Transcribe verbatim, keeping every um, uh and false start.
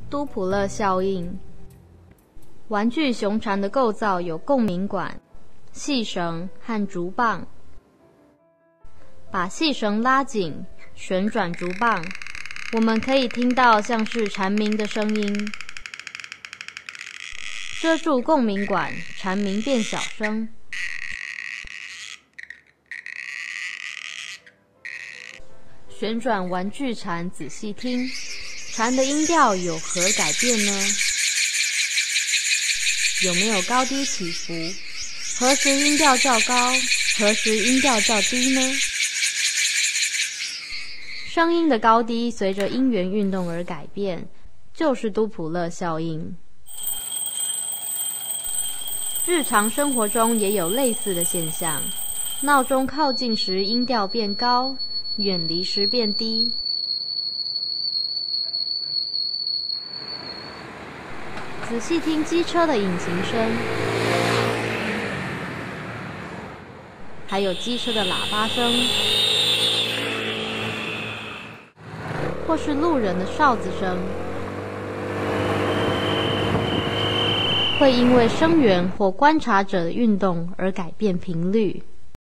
都普勒效应。玩具熊蝉的构造有共鸣管、细绳和竹棒。把细绳拉紧，旋转竹棒，我们可以听到像是蝉鸣的声音。遮住共鸣管，蝉鸣变小声。旋转玩具蝉，仔细听，蝉的音调有何改变呢？有没有高低起伏？何时音调较高？何时音调较低呢？声音的高低随着音源运动而改变，就是都普勒效应。日常生活中也有类似的现象，闹钟靠近时音调变高，远离时变低。仔细听机车的引擎声，还有机车的喇叭声，或是路人的哨子声，会因为声源或观察者的运动而改变频率。